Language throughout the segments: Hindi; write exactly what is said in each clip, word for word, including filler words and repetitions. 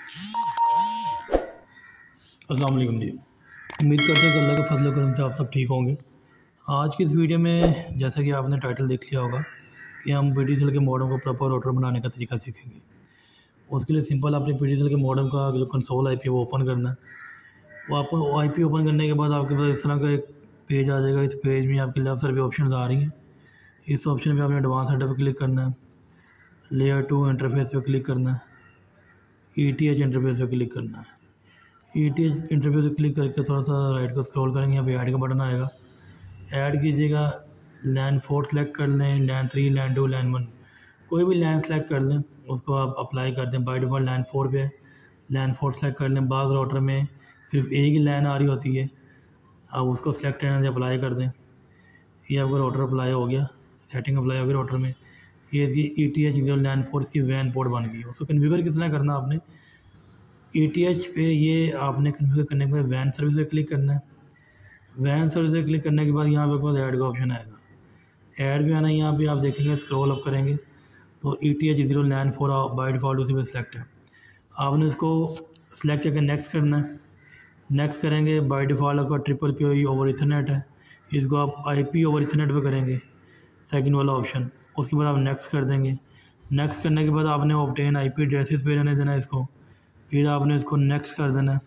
अस्सलाम वालेकुम जी। उम्मीद करते हैं कि अल्लाह के फजल करम से आप सब ठीक होंगे। आज की इस वीडियो में जैसा कि आपने टाइटल देख लिया होगा कि हम पी टी सी एल के मॉडम को प्रॉपर रोटर बनाने का तरीका सीखेंगे। उसके लिए सिंपल आपने पी टी सी एल के मॉडम का जो कंसोल आई पी वो ओपन करना है। वो आप आई पी ओपन करने के बाद आपके पास इस तरह का एक पेज आ जाएगा। इस पेज में आपके लेफ्ट साइड पे ऑप्शन आ रही हैं। इस ऑप्शन पर आपने एडवांस सेटअप पर क्लिक करना है, लेयर टू इंटरफेस पर क्लिक करना है, ई टी एच इंटरफेस पर क्लिक करना है। ई टी एच इंटरफेस पर क्लिक करके थोड़ा सा राइट को स्क्रॉल करेंगे, यहाँ पे ऐड का बटन आएगा। ऐड कीजिएगा, लैन फोर सेलेक्ट कर लें, LAN three, LAN two, LAN one, कोई भी लैन सेलेक्ट कर लें, उसको आप अप्लाई कर दें। बाई डिफ़ॉल्ट लैन फोर पे लैन फोर सेलेक्ट कर लें। बाज़ राउटर में सिर्फ एक ही लैन आ रही होती है, आप उसको सेलेक्ट करने से अप्लाई कर दें। ये आपका राउटर अप्लाई हो गया, सेटिंग अप्लाई हो गई राउटर में। ये इसकी E T H zero LAN four इसकी वैन पोर्ट बन गई। उसको कन्फिगर किस तरह करना आपने, ई टी एच पे ये आपने कन्फिगर करने के बाद वैन सर्विस पे क्लिक करना है। वैन सर्विस पे क्लिक करने के बाद यहाँ पे पास ऐड का ऑप्शन आएगा। ऐड भी आना है, यहाँ पे आप देखेंगे स्क्रॉल अप करेंगे तो E T H zero LAN four by default उसी पे सिलेक्ट है। आपने इसको सिलेक्ट करके नेक्स्ट करना है। नेक्स्ट करेंगे, बाई डिफ़ॉल्ट आपका ट्रिपल पी ओवर इथरनेट है, इसको आप आई पी ओवर इथरनेट पे करेंगे, सेकंड वाला ऑप्शन। उसके बाद आप नेक्स्ट कर देंगे। नेक्स्ट करने के बाद आपने ऑब्टेन आई पी एड्रेसेस पे रहने देना है इसको। फिर आपने इसको नेक्स्ट कर देना है।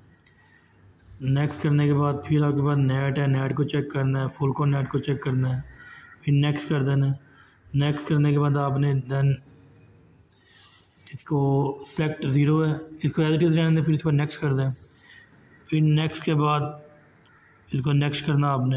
नेक्स्ट करने के बाद फिर आपके पास नेट है, नेट को चेक करना है, फुल को नेट को चेक करना है, फिर नेक्स्ट कर देना है। नेक्स्ट करने के बाद आपने देन इसको सेलेक्ट ज़ीरो है, इसको एज इट इज़ रहने दें, फिर इसको नेक्स्ट कर दें। फिर नेक्स्ट के बाद इसको नेक्स्ट करना आपने।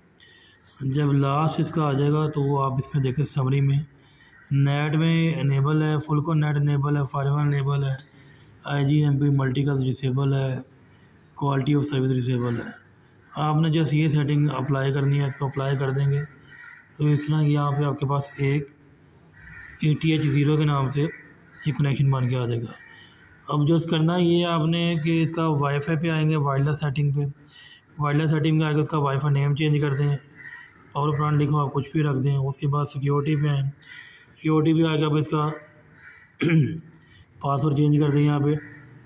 जब लास्ट इसका आ जाएगा तो वो आप इसमें देखें समरी में नेट में इनेबल है, फुल को नेट इनेबल है, फायरवॉल इनेबल है, I G M P multicast disable है, क्वालिटी ऑफ सर्विस डिसेबल है। आपने जस्ट ये सेटिंग अप्लाई करनी है, इसको अप्लाई कर देंगे तो इस तरह यहाँ पे आपके पास एक ई टी एच ज़ीरो के नाम से ये कनेक्शन बन के आ जाएगा। अब जो करना है ये आपने कि इसका वाईफाई पे आएंगे, वायरलेस सेटिंग पे, वायरलेस सेटिंग में आएगा, उसका वाईफाई नेम चेंज कर दें, पावर प्लांट लिखो आप कुछ भी रख दें। उसके बाद सिक्योरिटी पे आए, सिक्योरिटी भी आएगा, अब इसका पासवर्ड चेंज कर दें। यहाँ पे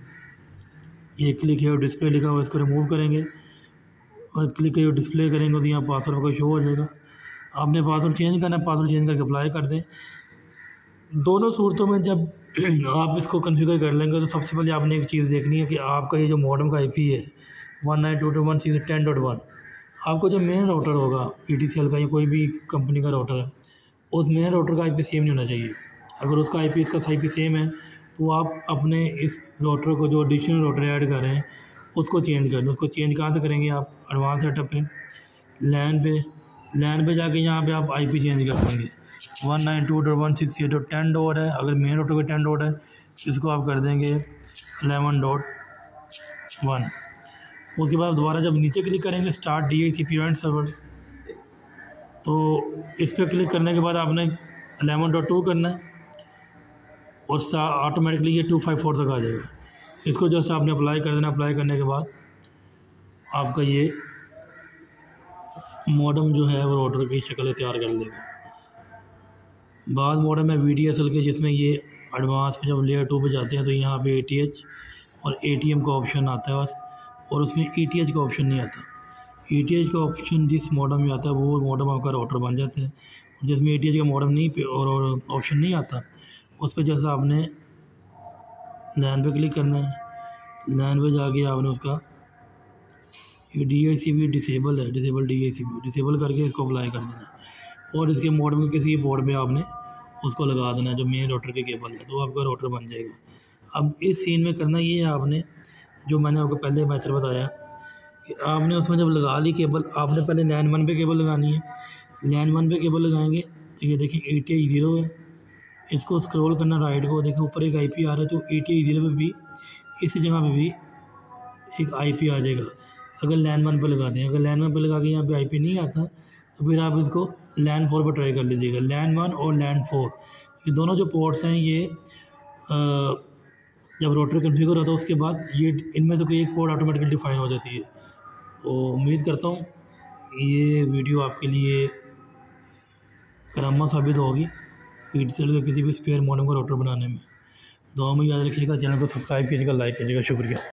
ये क्लिक है और डिस्प्ले लिखा हुआ, इसको रिमूव करेंगे और क्लिक है और डिस्प्ले करेंगे तो यहाँ पासवर्ड का शो हो जाएगा। आपने पासवर्ड चेंज करना है, पासवर्ड चेंज करके अप्लाई कर दें। दोनों सूरतों में जब आप इसको कॉन्फ़िगर कर लेंगे तो सबसे पहले आपने एक चीज़ देखनी है कि आपका ये जो मॉडम का आई पी है one nine two two one six ten dot one, आपको जो मेन राउटर होगा पी टी सी एल का या कोई भी कंपनी का राउटर है, उस मेन राउटर का आई पी सेम नहीं होना चाहिए। अगर उसका आई पी इसका आई पी सेम है तो आप अपने इस राउटर को जो एडिशनल राउटर ऐड कर रहे हैं उसको चेंज कर लें। उसको चेंज कहाँ से करेंगे आप, एडवांस सेटअप पे लैन पे लैन पे जाके यहाँ पे आप आई पी चेंज कर देंगे। One nine two dot one six eight dot ten dot है, अगर मेन राउटर का टेन डॉट है इसको आप कर देंगे एलेवन डॉट वन। उसके बाद दोबारा जब नीचे क्लिक करेंगे start D I C P point server, तो इस पर क्लिक करने के बाद आपने एलेवन डॉट टू करना है और ऑटोमेटिकली ये टू फाइव फोर तक आ जाएगा। इसको जस्ट आपने अप्लाई कर देना। अप्लाई करने के बाद आपका ये मॉडम जो है वो राउटर की शक्ल तैयार कर लेगा। बाद मॉडम है वी डी एस एल के, जिसमें ये एडवांस पे जब लेयर टू पे जाते हैं तो यहाँ पे ए टी एच और ए टी एम का ऑप्शन आता है बस, और उसमें ई टी एच का ऑप्शन नहीं आता। ई टी एच का ऑप्शन जिस मॉडम में आता है वो मॉडम आपका राउटर बन जाता है। जिसमें ए टी एच का मॉडम नहीं पे और ऑप्शन नहीं आता, उस पर जैसा आपने लैन पे क्लिक करना है। लैन पे जाके आपने उसका ये D I C B disable है, disable D I C B disable करके इसको अप्लाई कर देना है और इसके मोड में किसी बोर्ड पे आपने उसको लगा देना है जो मेन राउटर के केबल है, तो आपका राउटर बन जाएगा। अब इस सीन में करना ये है आपने, जो मैंने आपको पहले मैथड बताया कि आपने उसमें जब लगा ली केबल, आपने पहले लैन वन पे केबल लगानी है। लैन वन पे केबल लगाएंगे तो ये देखिए ए टी आई ज़ीरो है, इसको स्क्रॉल करना राइट को, देखिए ऊपर एक आई पी आ रहा है, तो ए टी आई ज़ीरो पे भी इस जगह पे भी एक आई पी आ जाएगा अगर लैन वन पे लगा दें। अगर लैन वन पे लगा के यहाँ पे आई पी नहीं आता तो फिर आप इसको लैन फोर पर ट्राई कर लीजिएगा। लैन वन और लैन फोर ये दोनों जो पोर्ट्स हैं ये आ, जब राउटर कॉन्फ़िगर होता है उसके बाद ये इनमें से कोई एक पोर्ट ऑटोमेटिकली डिफाइन हो जाती है। तो उम्मीद करता हूँ ये वीडियो आपके लिए करामा साबित होगी पी टी सी एल के किसी भी स्पेयर मॉडम का राउटर बनाने में। दुआ में याद रखिएगा, चैनल को सब्सक्राइब कीजिएगा, लाइक कीजिएगा। शुक्रिया।